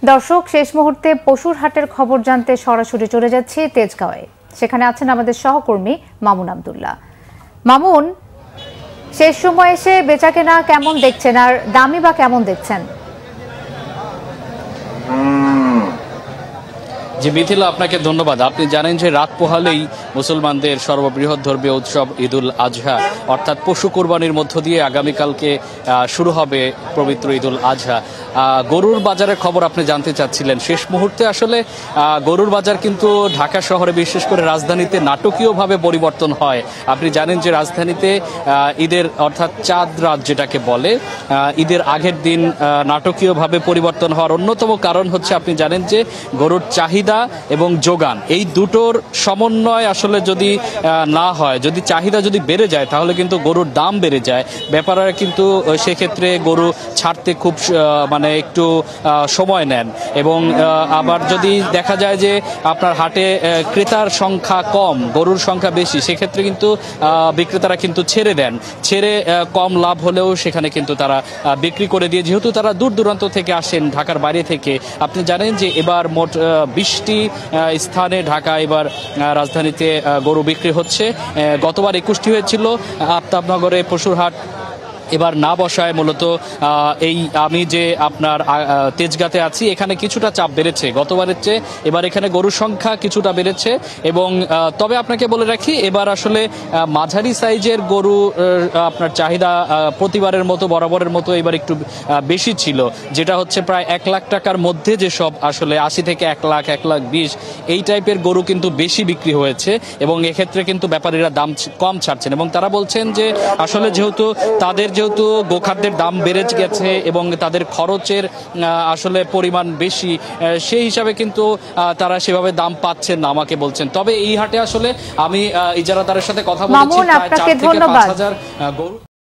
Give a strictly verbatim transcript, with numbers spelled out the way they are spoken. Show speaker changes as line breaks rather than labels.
দর্শক, শেষ মুহূর্তে পশুর হাটের খবর জানতে সরাসরি চলে যাচ্ছি তেজগাঁওয়ে। সেখানে আছেন আমাদের সহকর্মী মামুন আব্দুল্লাহ। মামুন, শেষ সময় এসে বেচাকেনা কেমন দেখছেন আর দামই বা কেমন দেখছেন?
জি মিথিলা, আপনাকে ধন্যবাদ। আপনি জানেন যে রাত পোহালেই মুসলমানদের সর্ববৃহৎ ধর্মীয় উৎসব ঈদুল আজহা অর্থাৎ পশু কোরবানির মধ্য দিয়ে আগামীকালকে শুরু হবে পবিত্র ঈদুল আজহা। গরুর বাজারের খবর আপনি জানতে চাচ্ছিলেন। শেষ মুহূর্তে আসলে গরুর বাজার কিন্তু ঢাকা শহরে, বিশেষ করে রাজধানীতে নাটকীয়ভাবে পরিবর্তন হয়। আপনি জানেন যে রাজধানীতে ঈদের অর্থাৎ চাঁদ রাত যেটাকে বলে, ঈদের আগের দিন নাটকীয়ভাবে পরিবর্তন হওয়ার অন্যতম কারণ হচ্ছে আপনি জানেন যে গরুর চাহিদা এবং যোগান, এই দুটোর সমন্বয় আসলে যদি না হয়, যদি চাহিদা যদি বেড়ে যায় তাহলে কিন্তু গরুর দাম বেড়ে যায়। ব্যাপারীরা কিন্তু সেক্ষেত্রে গরু ছাড়তে খুব মানে একটু সময় নেন এবং আবার যদি দেখা যায় যে আপনার হাটে ক্রেতার সংখ্যা কম, গরুর সংখ্যা বেশি, সেক্ষেত্রে কিন্তু বিক্রেতারা কিন্তু ছেড়ে দেন। ছেড়ে কম লাভ হলেও সেখানে কিন্তু তারা বিক্রি করে দিয়ে, যেহেতু তারা দূর দূরান্ত থেকে আসেন, ঢাকার বাইরে থেকে। আপনি জানেন যে এবার মোট বিশটি স্থানে ঢাকা এবার রাজধানীতে গরু বিক্রি হচ্ছে। গতবার একুশটি হয়েছিল। আফতাবনগরে পশুর হাট এবার না বসায় মূলত এই আমি যে আপনার তেজগাঁতে আছি, এখানে কিছুটা চাপ বেড়েছে গতবারের চেয়ে। এবার এখানে গরুর সংখ্যা কিছুটা বেড়েছে এবং তবে আপনাকে বলে রাখি, এবার আসলে মাঝারি সাইজের গরু আপনার চাহিদা প্রতিবারের মতো বরাবরের মতো এবার একটু বেশি ছিল, যেটা হচ্ছে প্রায় এক লাখ টাকার মধ্যে, যেসব আসলে আশি থেকে এক লাখ এক লাখ বিশ এই টাইপের গরু কিন্তু বেশি বিক্রি হয়েছে এবং এক্ষেত্রে কিন্তু ব্যাপারীরা দাম কম ছাড়ছেন এবং তারা বলছেন যে আসলে যেহেতু তাদের যেহেতু গোখাদ্যের দাম বেড়ে গেছে এবং তাদের খরচের আসলে পরিমাণ বেশি, সেই হিসাবে কিন্তু তারা সেভাবে দাম পাচ্ছেন না আমাকে বলছেন। তবে এই হাটে আসলে আমি ইজারাদারের সাথে কথা বলেছি, প্রায় চার থেকে পাঁচ হাজার গরু